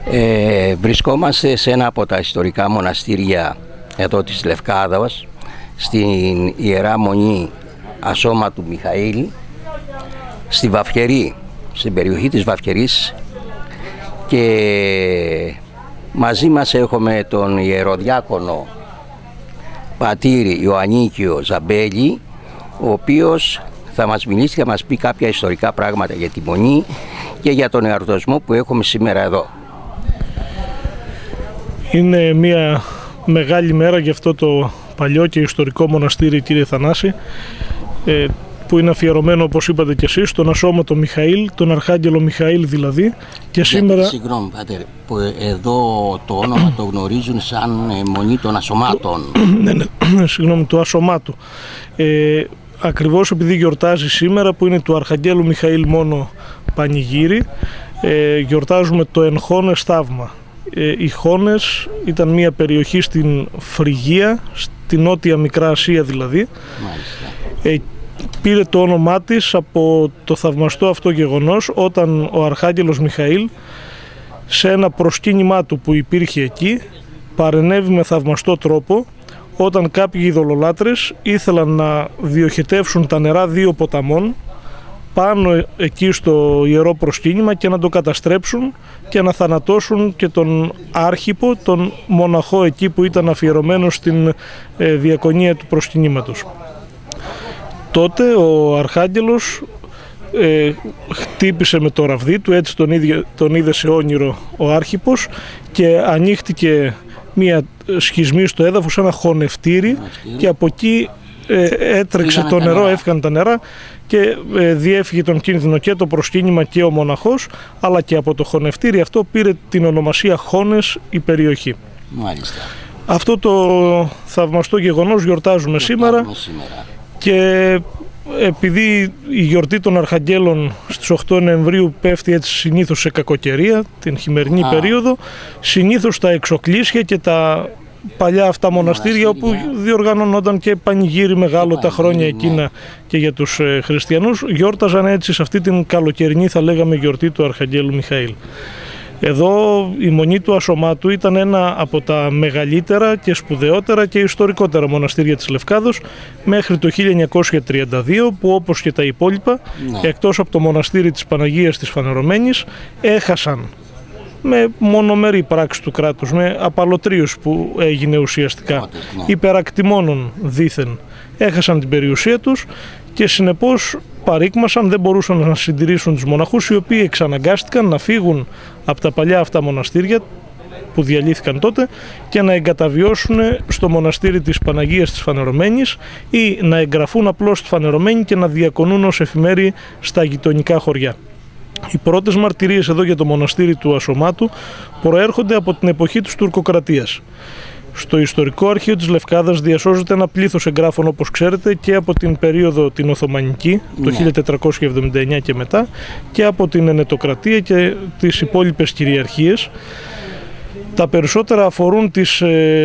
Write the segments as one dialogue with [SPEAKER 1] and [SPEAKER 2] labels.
[SPEAKER 1] Βρισκόμαστε σε ένα από τα ιστορικά μοναστήρια εδώ της Λευκάδας, στην Ιερά Μονή Ασώματου Μιχαήλ, στη Βαφκερή, στην περιοχή της Βαφκερής, και μαζί μας έχουμε τον Ιεροδιάκονο Πατήρ Ιωαννίκιο Ζαμπέλη, ο οποίος θα μας μιλήσει και θα μας πει κάποια ιστορικά πράγματα για τη Μονή και για τον εορτασμό που έχουμε σήμερα εδώ.
[SPEAKER 2] Είναι μια μεγάλη μέρα για αυτό το παλιό και ιστορικό μοναστήρι, κύριε Θανάση, που είναι αφιερωμένο, όπως είπατε και εσείς, στον Ασώματο Μιχαήλ, τον Αρχάγγελο Μιχαήλ δηλαδή. Και σήμερα...
[SPEAKER 1] Συγγνώμη, Πάτερ, που εδώ το όνομα το γνωρίζουν σαν Μονή των Ασωμάτων.
[SPEAKER 2] Ναι, συγγνώμη, του Ασωμάτου. Ακριβώς επειδή γιορτάζει σήμερα, που είναι του Αρχαγγέλου Μιχαήλ μόνο πανηγύρι, γιορτάζουμε το εν χώνες θαύμα. Οι Χώνες ήταν μια περιοχή στην Φρυγία, στη Νότια Μικρά Ασία δηλαδή. Πήρε το όνομά της από το θαυμαστό αυτό γεγονός, όταν ο Αρχάγγελος Μιχαήλ, σε ένα προσκύνημά του που υπήρχε εκεί, παρενέβη με θαυμαστό τρόπο όταν κάποιοι ειδωλολάτρες ήθελαν να διοχετεύσουν τα νερά δύο ποταμών πάνω εκεί στο ιερό προσκύνημα και να το καταστρέψουν και να θανατώσουν και τον άρχιπο, τον μοναχό εκεί που ήταν αφιερωμένος στην διακονία του προσκυνήματος. Τότε ο Αρχάγγελος χτύπησε με το ραβδί του, έτσι τον είδε σε όνειρο ο άρχιπος, και ανοίχτηκε μια σχισμή στο έδαφος, ένα χωνευτήρι, και από εκεί έτρεξε το νερό, έφυγαν τα νερά και διέφυγε τον κίνδυνο και το προσκύνημα και ο μοναχός, αλλά και από το χωνευτήρι αυτό πήρε την ονομασία Χώνες η περιοχή.
[SPEAKER 1] Μάλιστα.
[SPEAKER 2] Αυτό το θαυμαστό γεγονός γιορτάζουμε σήμερα. Και επειδή η γιορτή των Αρχαγγέλων στις 8 Νοεμβρίου πέφτει έτσι συνήθως σε κακοκαιρία, την χειμερινή περίοδο, συνήθως τα εξοκλήσια και τα παλιά αυτά μοναστήρια όπου διοργανώνονταν και πανηγύρι μεγάλο τα χρόνια εκείνα και για τους χριστιανούς, γιόρταζαν έτσι σε αυτή την καλοκαιρινή, θα λέγαμε, γιορτή του Αρχαγγέλου Μιχαήλ. Εδώ η Μονή του Ασωμάτου ήταν ένα από τα μεγαλύτερα και σπουδαιότερα και ιστορικότερα μοναστήρια της Λευκάδος μέχρι το 1932, που όπως και τα υπόλοιπα, εκτός από το μοναστήρι της Παναγίας της Φανερωμένης, έχασαν με μονομερή πράξη του κράτους, με απαλωτρίωση που έγινε ουσιαστικά, υπερακτιμόνων δήθεν, έχασαν την περιουσία τους και συνεπώς παρήκμασαν, δεν μπορούσαν να συντηρήσουν τους μοναχούς, οι οποίοι εξαναγκάστηκαν να φύγουν από τα παλιά αυτά μοναστήρια που διαλύθηκαν τότε και να εγκαταβιώσουν στο μοναστήρι της Παναγίας της Φανερωμένης ή να εγγραφούν απλώς στη Φανερωμένη και να διακονούν ως εφημέροι στα γειτονικά χωριά. Οι πρώτες μαρτυρίες εδώ για το μοναστήρι του Ασωμάτου προέρχονται από την εποχή της τουρκοκρατίας. Στο ιστορικό αρχείο της Λευκάδας διασώζεται ένα πλήθος εγγράφων, όπως ξέρετε, και από την περίοδο την Οθωμανική, το 1479 και μετά, και από την Ενετοκρατία και τις υπόλοιπες κυριαρχίες. Τα περισσότερα αφορούν τις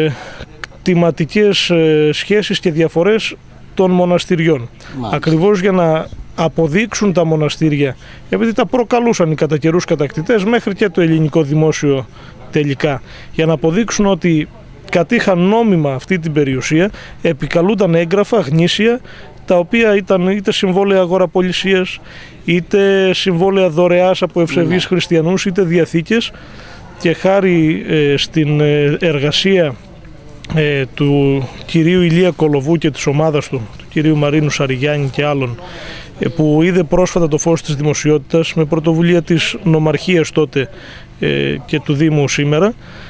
[SPEAKER 2] κτηματικές σχέσεις και διαφορές των μοναστηριών. Ακριβώς για να αποδείξουν τα μοναστήρια, επειδή τα προκαλούσαν οι κατά καιρούς κατακτητές μέχρι και το ελληνικό δημόσιο τελικά, για να αποδείξουν ότι κατήχαν νόμιμα αυτή την περιουσία, επικαλούνταν έγγραφα γνήσια, τα οποία ήταν είτε συμβόλαια αγοραπολισίας, είτε συμβόλαια δωρεάς από ευσεβείς χριστιανούς, είτε διαθήκες, και χάρη στην εργασία του κυρίου Ηλία Κολοβού και της ομάδας του κυρίου Μαρίνου Σαριγιάννη και άλλων, που είδε πρόσφατα το φως της δημοσιότητας με πρωτοβουλία της νομαρχίας τότε και του Δήμου σήμερα,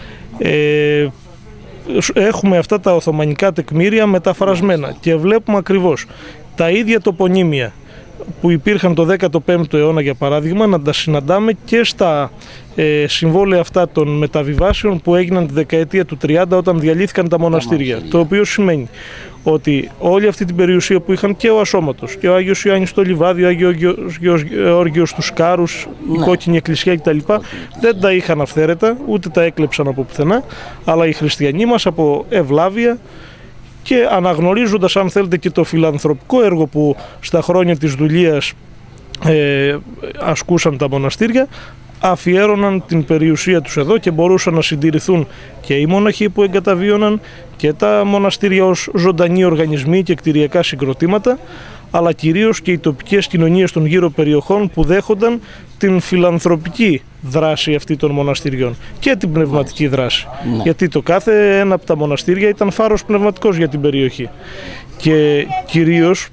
[SPEAKER 2] έχουμε αυτά τα οθωμανικά τεκμήρια μεταφρασμένα και βλέπουμε ακριβώς τα ίδια τοπονύμια που υπήρχαν το 15ο αιώνα, για παράδειγμα, να τα συναντάμε και στα συμβόλαια αυτά των μεταβιβάσεων που έγιναν τη δεκαετία του 30 όταν διαλύθηκαν τα μοναστήρια. Το οποίο σημαίνει ότι όλη αυτή την περιουσία που είχαν και ο Ασώματος και ο Άγιος Ιωάννης στο Λιβάδι, ο Άγιος Γεώργιος στους Κάρους, η Κόκκινη Εκκλησία κτλ. Δεν τα είχαν αυθαίρετα, ούτε τα έκλεψαν από πουθενά, αλλά οι χριστιανοί μας από ευλάβεια και αναγνωρίζοντας, αν θέλετε, και το φιλανθρωπικό έργο που στα χρόνια της δουλείας ασκούσαν τα μοναστήρια, αφιέρωναν την περιουσία τους εδώ και μπορούσαν να συντηρηθούν και οι μοναχοί που εγκαταβίωναν και τα μοναστήρια ως ζωντανοί οργανισμοί και κτηριακά συγκροτήματα, αλλά κυρίως και οι τοπικές κοινωνίες των γύρω περιοχών που δέχονταν την φιλανθρωπική δράση αυτή των μοναστηριών και την πνευματική δράση.
[SPEAKER 1] Ναι.
[SPEAKER 2] Γιατί το κάθε ένα από τα μοναστήρια ήταν φάρος πνευματικός για την περιοχή. Και κυρίως,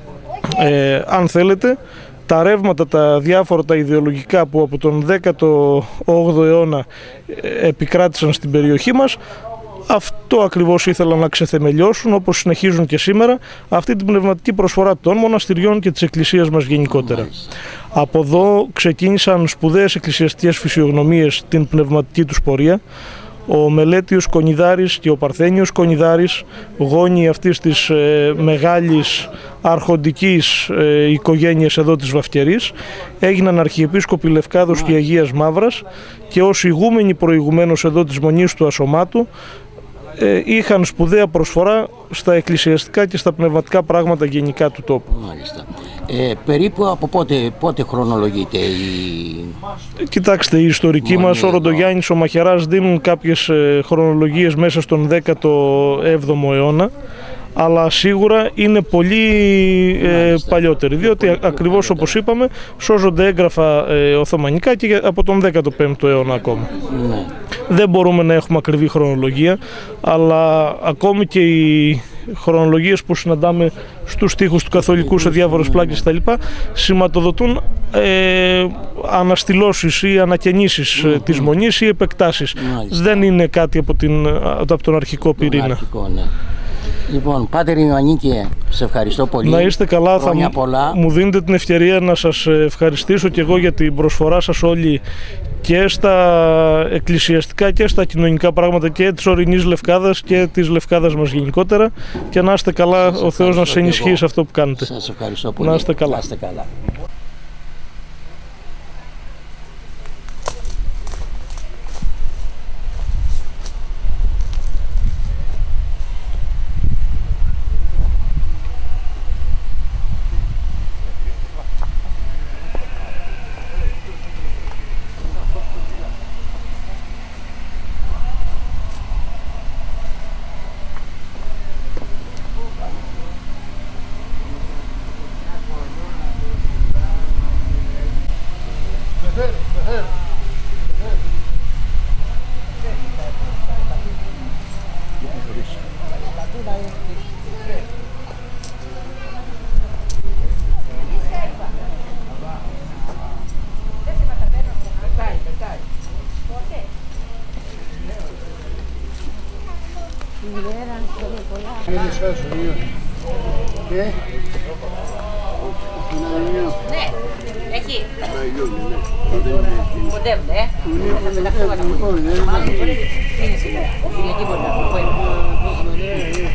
[SPEAKER 2] αν θέλετε, τα ρεύματα, τα διάφορα, τα ιδεολογικά που από τον 18ο αιώνα επικράτησαν στην περιοχή μας, αυτό ακριβώς ήθελαν να ξεθεμελιώσουν, όπως συνεχίζουν και σήμερα, αυτή την πνευματική προσφορά των μοναστηριών και της Εκκλησίας μας γενικότερα. Από εδώ ξεκίνησαν σπουδαίες εκκλησιαστικές φυσιογνωμίες την πνευματική τους πορεία. Ο Μελέτιος Κονιδάρης και ο Παρθένιος Κονιδάρης, γόνοι αυτής της μεγάλης αρχοντικής οικογένειας εδώ της Βαφκερής, έγιναν αρχιεπίσκοποι Λευκάδος και Αγίας Μαύρας και ως ηγούμενοι προηγουμένως εδώ της Μονής του Ασωμάτου είχαν σπουδαία προσφορά στα εκκλησιαστικά και στα πνευματικά πράγματα γενικά του τόπου.
[SPEAKER 1] Μάλιστα. Περίπου από πότε χρονολογείται
[SPEAKER 2] Κοιτάξτε, οι ιστορικοί μας, ο Ροντογιάννης, ο Μαχαιράς, δίνουν κάποιες χρονολογίες μέσα στον 17ο αιώνα, αλλά σίγουρα είναι πολύ παλιότεροι, διότι ακριβώς όπως είπαμε σώζονται έγγραφα οθωμανικά και από τον 15ο αιώνα ακόμα.
[SPEAKER 1] Ναι.
[SPEAKER 2] Δεν μπορούμε να έχουμε ακριβή χρονολογία, αλλά ακόμη και οι χρονολογίες που συναντάμε στους στίχους του καθολικού σε διάφορες πλάκες κτλ. Σηματοδοτούν αναστηλώσεις ή ανακαινήσεις της Μονής ή επεκτάσεις. Δεν είναι κάτι από τον αρχικό πυρήνα.
[SPEAKER 1] Ναι. Λοιπόν, Πάτερ Ιωαννίκε, σε ευχαριστώ πολύ.
[SPEAKER 2] Να είστε καλά, μου δίνετε την ευκαιρία να σας ευχαριστήσω και εγώ για την προσφορά σας όλοι και στα εκκλησιαστικά και στα κοινωνικά πράγματα και της ορεινής Λευκάδας και της Λευκάδας μας γενικότερα, και να είστε καλά, ο Θεός να σας ενισχύει σε αυτό που κάνετε.
[SPEAKER 1] Σας ευχαριστώ πολύ.
[SPEAKER 2] Να είστε καλά.
[SPEAKER 1] Να είστε καλά.
[SPEAKER 3] Ναι, εκεί. Κοντεύουν, Μάλλον είναι σήμερα. Κυριακή μπορεί να πω.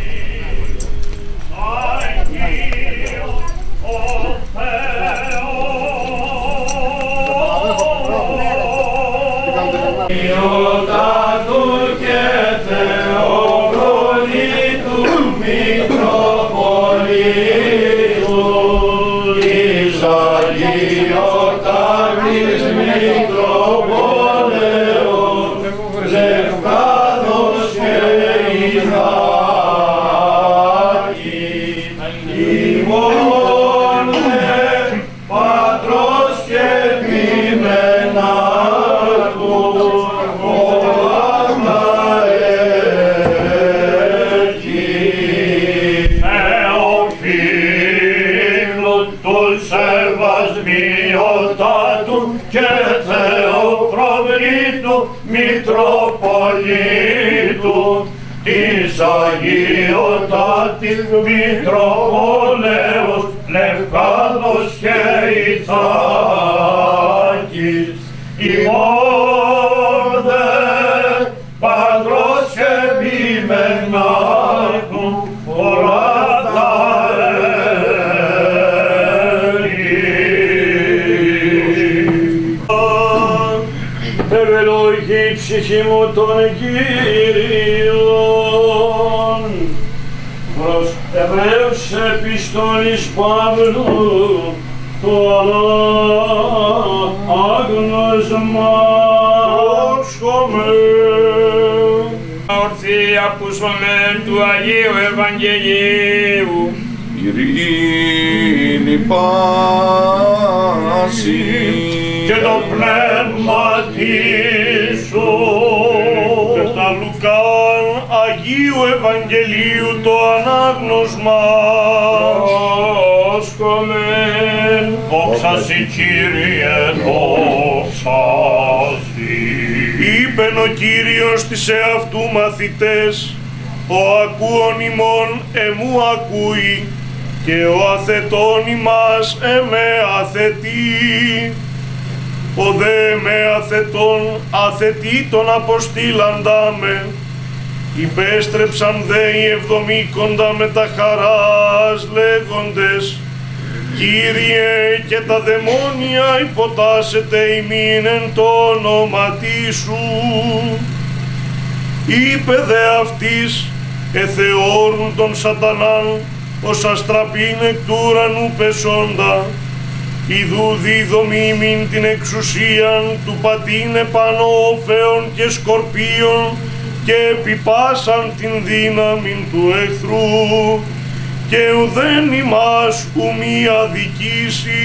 [SPEAKER 4] Μητροπολίτου της Αγιωτάτης Μητροπολέως Λευκάδος και Ιθάκης ημών δε Πατρός και Ποιμενάρχου πολλά τα ευελογή ψυχή μου των Κύριων προς Εβραίους επιστολής Παύλου το άγνωσμα ακούσομεν του Αγίου Ευαγγελίου.
[SPEAKER 5] Ειρήνη πάση
[SPEAKER 4] Και το πνεύμα σου. Και τα Λουκάν Αγίου Ευαγγελίου το ανάγνωσμα. Όσκομεν. Δόξα σοι Κύριε, δόξα σοι.
[SPEAKER 2] Είπεν ο Κύριος της εαυτού μαθητές, ο ακούων ημών εμού ακούει, και ο αθετών ημάς εμέ αθετεί. Ο δε με αθετών αθετεί τον αποστήλαντά με. Υπέστρεψαν δε οι εβδομήκοντα με τα χαράς λέγοντες, Κύριε, και τα δαιμόνια υποτάσσεται ημίν εν το όνοματί σου. Είπε δε αυτής, εθεώρουν τον σατανάν, ως αστραπήν εκ του ουρανού πεσόντα, ιδού δίδομη ημίν την εξουσίαν του πατήν επάνω όφεων και σκορπίων και επιπάσαν την δύναμην του εχθρού, και ουδέν ημάς ουμή αδικήσει.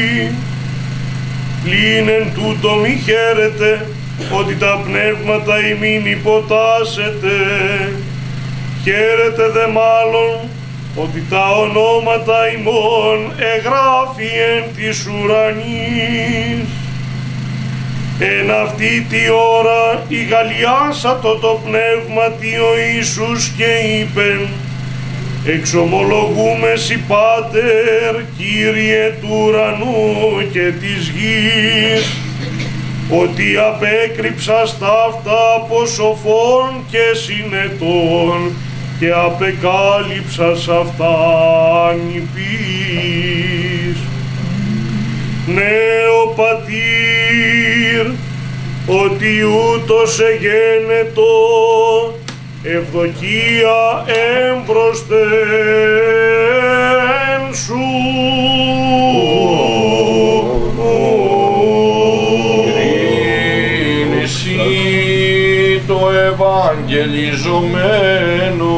[SPEAKER 2] Πλην εν τούτο μη χαίρετε, ότι τα πνεύματα ημίν υποτάσσετε. Χαίρετε δε μάλλον, ότι τα ονόματα ημών εγγράφει εν της ουρανής. Εν αυτή τη ώρα ηγαλιάσατο το πνεύματι ο Ιησούς και είπεν, εξομολογούμεσι Πάτερ, Κύριε του ουρανού και της γης, ότι απέκρυψας ταύτα από σοφών και συνετών και απεκάλυψας αυτά ανυπείς. Ναι, ο Πατήρ, ότι ούτως εγένετο, ευδοκία έμπροσθεν σου.
[SPEAKER 5] Ειρήνηση το ευαγγελιζομένο.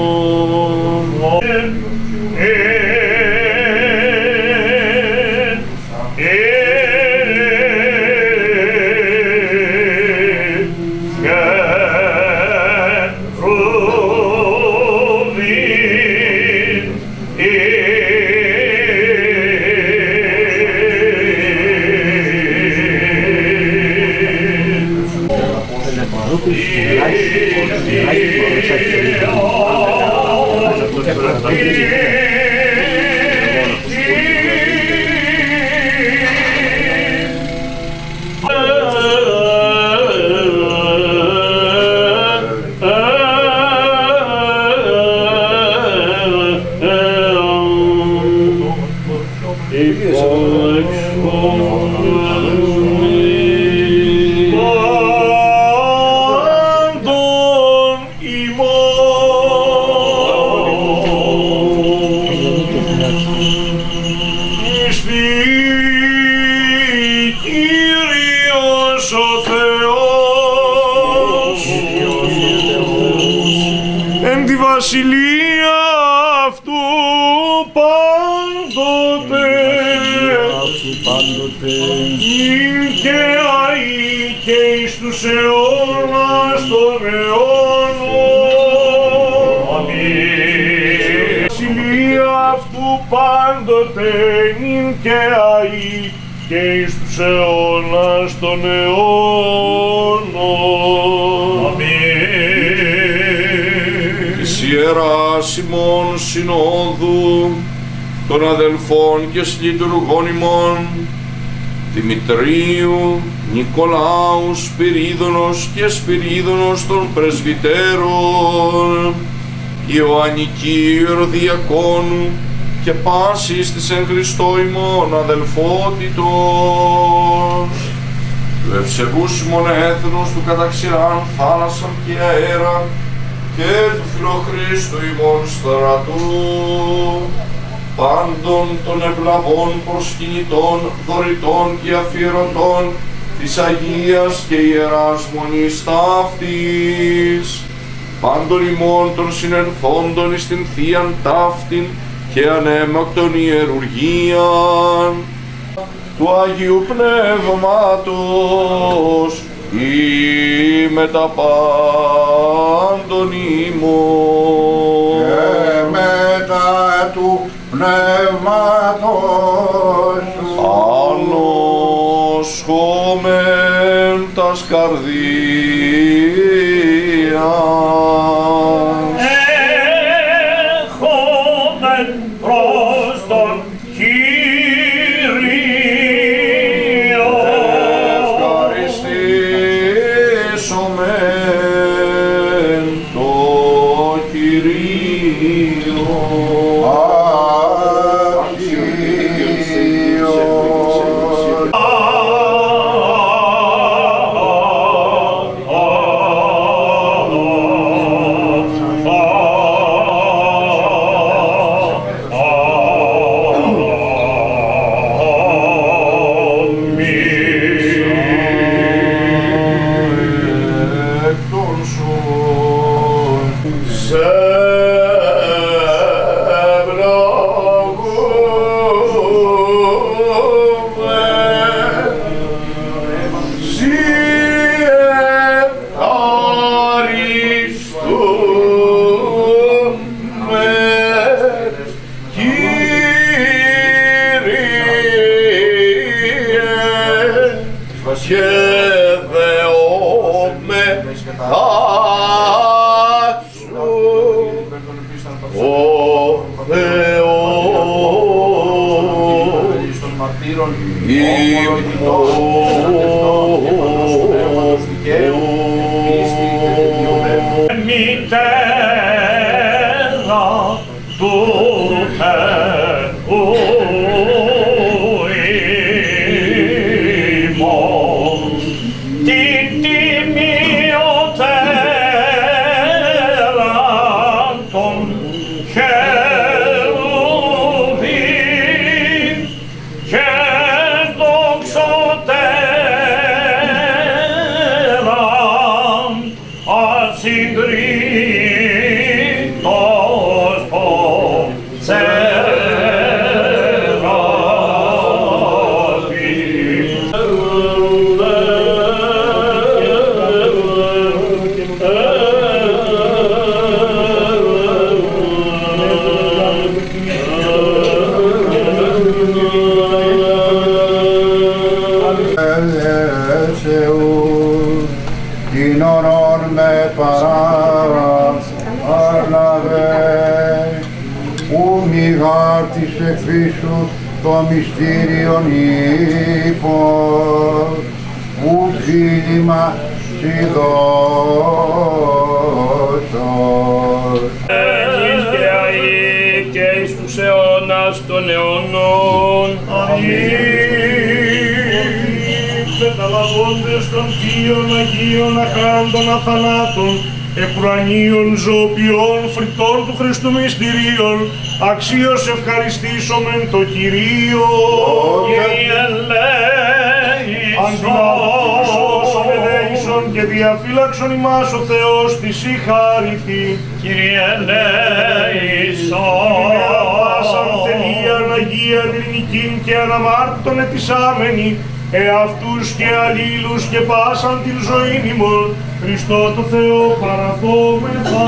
[SPEAKER 2] Βασιλεία αυτού πάντοτε ειν και αεί και εις τους αιώνας των αιώνων. Αμήν. Βασιλεία αυτού πάντοτε ειν και αεί και εις τους αιώνας των αιώνων.
[SPEAKER 5] Της Ιεράς ημών Συνόδου των αδελφών και συλλειτουργών ημών Δημητρίου, Νικολάου, Σπυρίδωνος και Σπυρίδωνος των πρεσβυτέρων, Ιωαννικίου Διακόνου και πάσης της εν Χριστώ ημών αδελφότητος, του ευσεβούς ημών έθνους του καταξηράν θάλασσαν και αέρα και του φιλοχρίστου ημών στρατού, πάντων των ευλαβών προσκυνητών, δωρητών και αφιερωτών της Αγίας και Ιεράς Μονής ταύτης, πάντων ημών των συνενθόντων εις την Θείαν Ταύτην και ανέμακτον ιερουργίαν του Αγίου Πνεύματος ή με τα πάντων ημών
[SPEAKER 6] και μετά του Πνεύματος
[SPEAKER 5] ανοσχόμεν τας καρδίας
[SPEAKER 4] έχομεν προς τον Κύριο
[SPEAKER 5] ευχαριστήσομεν το Κυρίο και δεώμε άσου ο Θεός μητέρα του Θεού ημών την τιμιωτέρα των χερουβίμ και δοξωτέρα ασυντρίτως
[SPEAKER 6] την ορών με παράλαβε, ου μηγάρ της εκφύσου το μυστήριον ύπος, ου φίλημα σοι δώσος.
[SPEAKER 4] και αεί και εις τους αιώνας των αιώνων. Μεταλαβώντες των θείων Αγίων αχράντων αθανάτων, επουρανίων ζωοποιών φρικτών του Χριστού μυστηρίων, αξίως ευχαριστήσομεν το Κυρίο. Κύριε αντιλαβώσον ελέησον και διαφύλαξον ημάς ο Θεός της η χάριτη. Κύριε ελέησον. Πάσαν τελείαν Αγίαν ειρηνικήν και αναμάρτητον ετισάμενοι, εαυτούς και αλλήλους και πάσαν την ζωήν ημών, Χριστό το Θεό παραθόμεθα.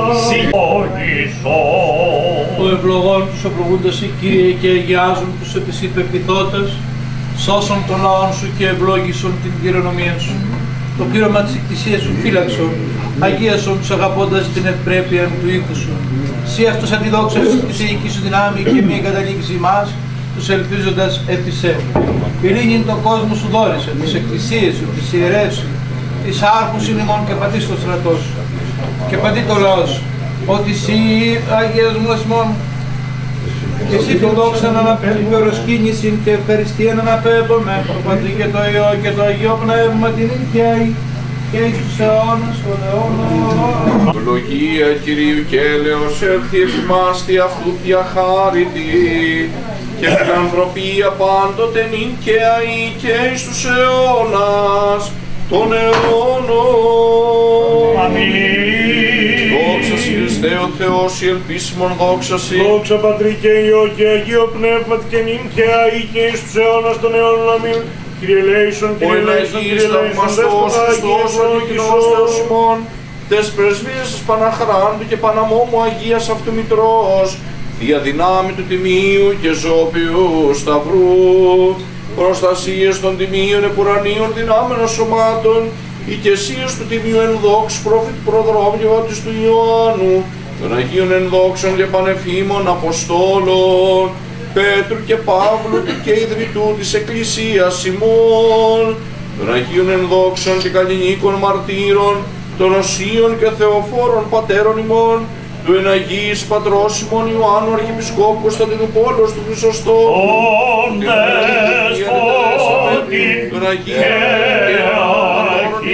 [SPEAKER 7] Ο ευλογών τους ευλογούντας η Κύριε και αγιάζουν τους επί σοι πεποιθώτες, σώσον των λαών σου και ευλόγησον την κληρονομία σου. Το πλήρωμα της Εκκλησίας σου φύλαξον, αγίασον τους αγαπώντας την ευπρέπεια του οίκου σου. Συ αυτός αντιδόξασες τη θεϊκή σου δυνάμει και μη εγκαταλείψει μας, τους ελπίζοντας επί σε. Ειρήνην τον κόσμο σου δόρισε, τις εκκλησίες σου, τις ιερές σου, τις άρχους ημών και πατείς το στρατό σου. Και πατεί το λαό σου, ότι εσύ αγιασμός ημών, και εσύ την δόξα να αναπέμπει προσκύνηση και ευχαριστία να αναπέμπουμε, το Πατρί και το Υιό και το Αγίο Πνεύμα την οικιαή, και εις τους αιώνας των αιώνων.
[SPEAKER 5] Ευλογία Κυρίου και έλεος έλθει εφημάς τη αυτού διαχάρητη και φιλανθρωπία πάντοτε νίκαια ή και εις τους αιώνας των αιώνων.
[SPEAKER 4] Αμήν.
[SPEAKER 5] Χριστέ ο Θεός, η ελπίσιμον δόξαση.
[SPEAKER 4] Δόξα Πατρί και Υιό και Αγίο Πνεύματι και νυν και αεί και εις τους αιώνας των αιώνων. Αμήν. Κύριε ελέησον, Κύριε ελέησον, Κύριε ελέησον,
[SPEAKER 5] Δεσποτάς Χριστός, ο Αγιός Θεός ημών, τες πρεσβείες της Παναχράντου και Παναμόμου Αγίας αυτού Μητρός, Θεία δυνάμει του Τιμίου και Ζώπιου Σταυρού, προστασίες των Τιμίων επουρανίων δυνάμενων σωμάτων, οικεσίες του Τιμίου ενδόξου προφήτου προδρόμιου της του Ιωάννου, των Αγίων ενδόξων και πανεφήμων Αποστόλων, Πέτρου και Παύλου και ιδρυτού της Εκκλησίας ημών, των Αγίων ενδόξων και καλλινίκων μαρτύρων, των Οσίων και Θεοφόρων πατέρων ημών, του εναγίης πατρός ημών Ιωάννου Αρχιεπισκόπου Κωνσταντινούπολος του Χρυσοστόμου, των Αγίων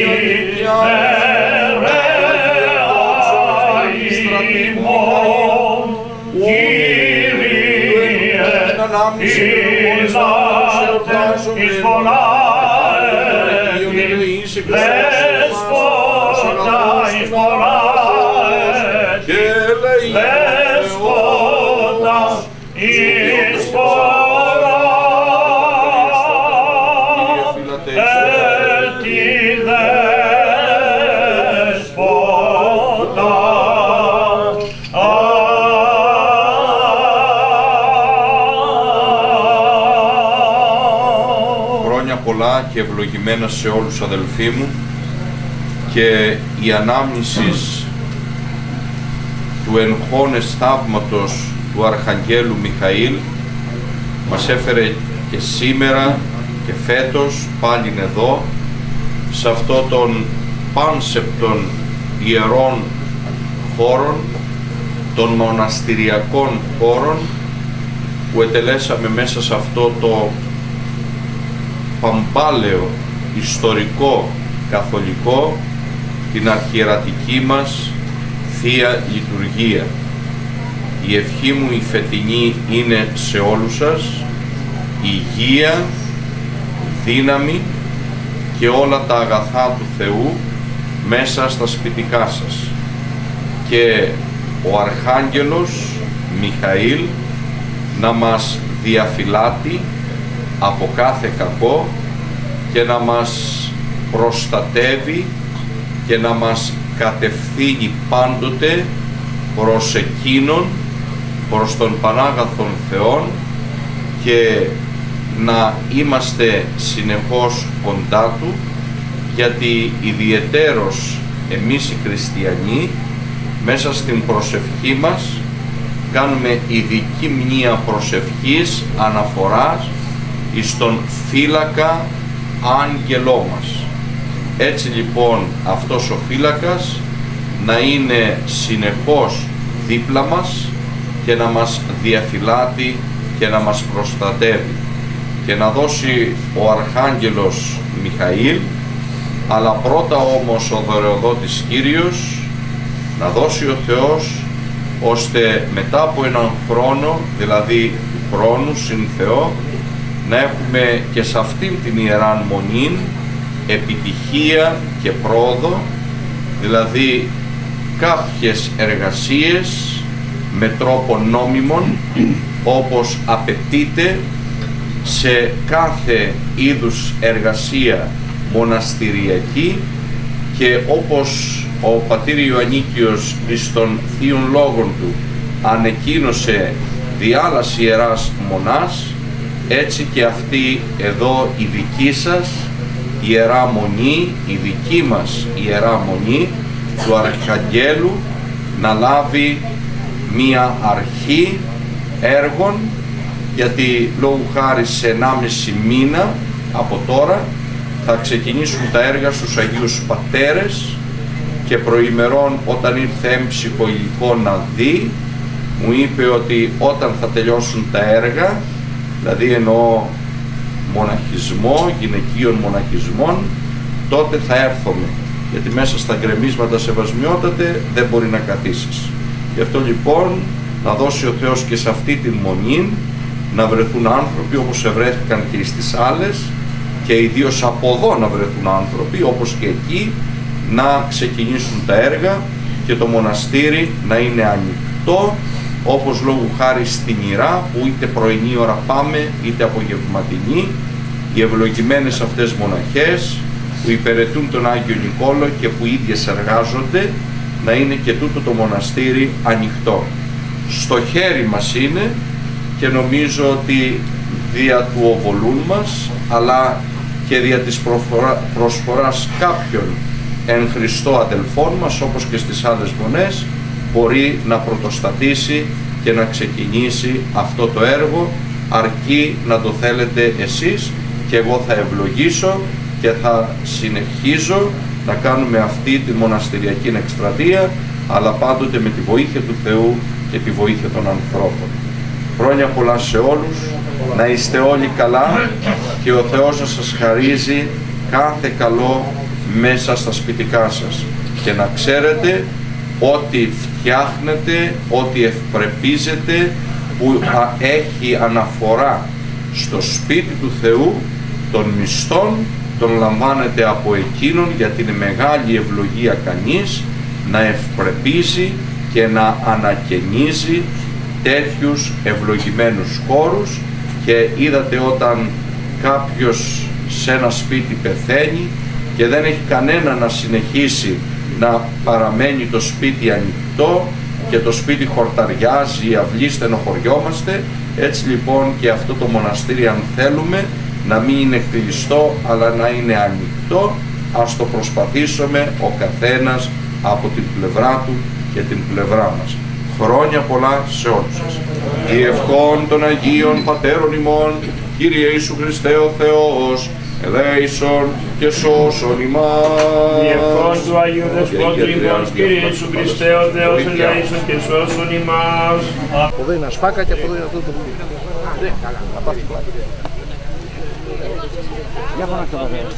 [SPEAKER 5] πολλά και ευλογημένα σε όλους αδελφοί μου, και η ανάμνησης του εγχώνες θαύματος του Αρχαγγέλου Μιχαήλ μας έφερε και σήμερα και φέτος πάλι εδώ, σε αυτό τον πάνσεπτον ιερών χώρων, των μοναστηριακών χώρων, που ετελέσαμε μέσα σε αυτό το παμπάλαιο ιστορικό καθολικό την αρχιερατική μας Θεία Λειτουργία. Η ευχή μου η φετινή είναι σε όλους σας υγεία, δύναμη και όλα τα αγαθά του Θεού μέσα στα σπιτικά σας, και ο Αρχάγγελος Μιχαήλ να μας διαφυλάτει από κάθε κακό και να μας προστατεύει και να μας κατευθύνει πάντοτε προς Εκείνον, προς τον Πανάγαθον Θεόν, και να είμαστε συνεχώς κοντά Του, γιατί ιδιαιτέρως εμείς οι χριστιανοί μέσα στην προσευχή μας κάνουμε ειδική μνήα προσευχής αναφοράς εις τον φύλακα άγγελό μας. Έτσι λοιπόν αυτός ο φύλακας να είναι συνεχώς δίπλα μας και να μας διαφυλάτει και να μας προστατεύει, και να δώσει ο Αρχάγγελος Μιχαήλ, αλλά πρώτα όμως ο δωρεοδότης Κύριος, να δώσει ο Θεός, ώστε μετά από έναν χρόνο, δηλαδή του χρόνου συν Θεό, να έχουμε και σε αυτήν την Ιεράν Μονήν επιτυχία και πρόοδο, δηλαδή κάποιες εργασίες με τρόπο νόμιμον, όπως απαιτείται σε κάθε είδους εργασία μοναστηριακή, και όπως ο πατήρ Ιωαννίκιος εις των θείων λόγων του ανεκοίνωσε διάλαση ιεράς μονάς, έτσι και αυτή εδώ η δική σας Ιερά Μονή, η δική μας Ιερά Μονή του Αρχαγγέλου, να λάβει μία αρχή έργων, γιατί λόγου χάρη σε 1,5 μήνα από τώρα θα ξεκινήσουν τα έργα στους Αγίους Πατέρες, και προημερών όταν ήρθε έμψυχο υλικό να δει, μου είπε ότι όταν θα τελειώσουν τα έργα, δηλαδή εννοώ μοναχισμό, γυναικείων μοναχισμών, τότε θα έρθουμε, γιατί μέσα στα γκρεμίσματα σεβασμιότατε δεν μπορεί να καθίσεις. Γι' αυτό λοιπόν να δώσει ο Θεός και σε αυτή την μονή να βρεθούν άνθρωποι όπως ευρέθηκαν και στις άλλες, και ιδίως από εδώ να βρεθούν άνθρωποι όπως και εκεί, να ξεκινήσουν τα έργα, και το μοναστήρι να είναι ανοιχτό, όπως λόγου χάρη στην Ηρά, που είτε πρωινή ώρα πάμε είτε απογευματινή, οι ευλογημένες αυτές μοναχές που υπηρετούν τον Άγιο Νικόλο και που ίδιες εργάζονται, να είναι και τούτο το μοναστήρι ανοιχτό. Στο χέρι μας είναι, και νομίζω ότι δια του οβολούν μας, αλλά και δια της προσφοράς κάποιων εν Χριστώ αδελφών μας, όπως και στις άλλες μονές, μπορεί να πρωτοστατήσει και να ξεκινήσει αυτό το έργο, αρκεί να το θέλετε εσείς, και εγώ θα ευλογήσω και θα συνεχίζω να κάνουμε αυτή τη μοναστηριακή εκστρατεία, αλλά πάντοτε με τη βοήθεια του Θεού και τη βοήθεια των ανθρώπων. Χρόνια πολλά σε όλους, να είστε όλοι καλά και ο Θεός να σας χαρίζει κάθε καλό μέσα στα σπιτικά σας, και να ξέρετε ότι φτιάχνετε, ότι ευπρεπίζετε, που έχει αναφορά στο σπίτι του Θεού, των μισθών τον λαμβάνετε από Εκείνον, γιατί είναι μεγάλη ευλογία κανείς να ευπρεπίζει και να ανακαινίζει τέτοιους ευλογημένους χώρους. Και είδατε, όταν κάποιος σε ένα σπίτι πεθαίνει και δεν έχει κανένα να συνεχίσει να παραμένει το σπίτι ανοιχτό και το σπίτι χορταριάζει, η αυλή, στενοχωριόμαστε. Έτσι λοιπόν και αυτό το μοναστήρι, αν θέλουμε να μην είναι κλειστό αλλά να είναι ανοιχτό, ας το προσπαθήσουμε ο καθένας από την πλευρά του και την πλευρά μας. Χρόνια πολλά σε όλους σας. Η ευχών των Αγίων Πατέρων ημών, Κύριε Ιησού Χριστέ ο Θεός, ελέησον και σώσον ημάς.
[SPEAKER 4] Η ευχών του Αγίου Δεσπότου ημών, Κύριε Ιησού Χριστέ ο Θεός, ελέησον και σώσον ημάς.
[SPEAKER 8] Από εδώ είναι ασφάκα και από εδώ είναι αυτό το πουλί. Καλά, θα πάω στην πλάτη. Για πάμε στο παζάρι.